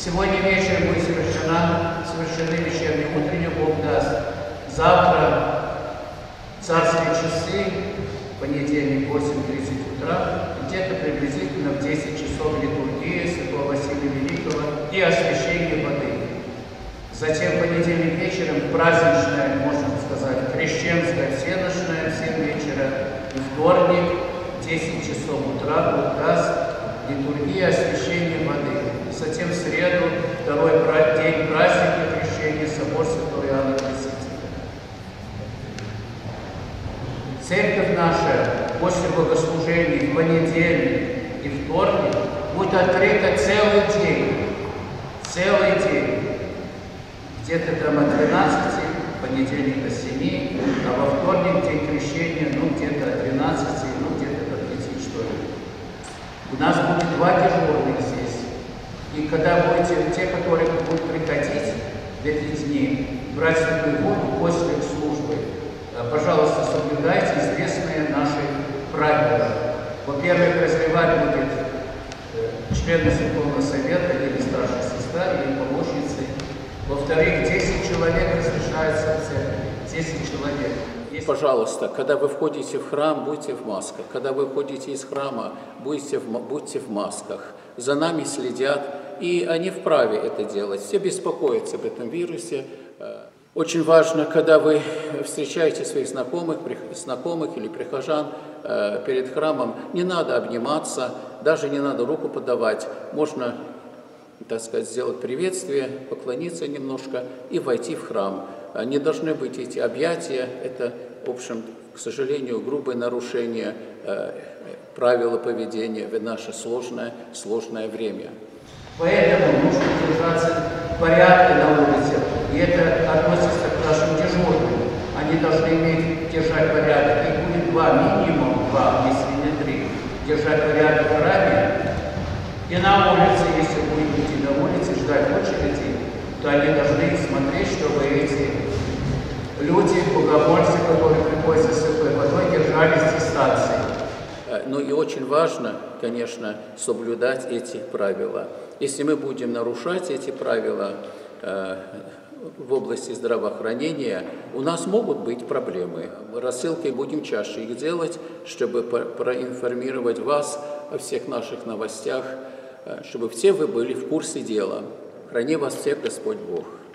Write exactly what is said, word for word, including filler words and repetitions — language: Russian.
Сегодня вечером будет совершена, совершены вечерние утренние, Бог даст. Завтра царские часы, понедельник, восемь тридцать утра, где-то приблизительно в десять часов литургия Святого Василия Великого и освящение воды. Затем понедельник вечером праздничная, можно сказать, крещенская всеночная в семь вечера. И вторник, десять часов утра, Бог даст, литургия освящения воды. Затем в среду, второй день праздника крещения, собор Святого Иоанна Крестителя. Церковь наша после богослужений в понедельник и вторник будет открыта целый день. Целый день. Где-то там от двенадцати, понедельник до семи, а во вторник день крещения, ну где-то от двенадцати, ну где-то до пяти, что ли. У нас будет два дежурных здесь. И когда будете, те, которые будут приходить в эти дни, брать святую воду после службы, пожалуйста, соблюдайте известные наши правила. Во-первых, разливать будет члены Церковного совета или старшая сестра, или помощницы. Во-вторых, десять человек разрешается в церкви. десять человек. Если... Пожалуйста, когда вы входите в храм, будьте в масках. Когда вы выходите из храма, будьте в, будьте в масках. За нами следят, и они вправе это делать. Все беспокоятся об этом вирусе. Очень важно, когда вы встречаете своих знакомых, знакомых или прихожан перед храмом, не надо обниматься, даже не надо руку подавать. Можно, так сказать, сделать приветствие, поклониться немножко и войти в храм. Не должны быть эти объятия. Это, в общем, к сожалению, грубое нарушение правила поведения в наше сложное, сложное время. Поэтому нужно держаться порядка на улице. И это относится к нашим дежурным. Они должны иметь, держать порядок. Их будет два, минимум два, если не три. Держать порядок в храме. И на улице, если будете идти на улице, ждать очереди, то они должны смотреть, чтобы эти люди, богомольцы, которые приходят за святой водой, держались дистанции. Ну и очень важно, конечно, соблюдать эти правила. Если мы будем нарушать эти правила э, в области здравоохранения, у нас могут быть проблемы. Рассылки будем чаще их делать, чтобы проинформировать вас о всех наших новостях, чтобы все вы были в курсе дела. Храни вас всех Господь Бог.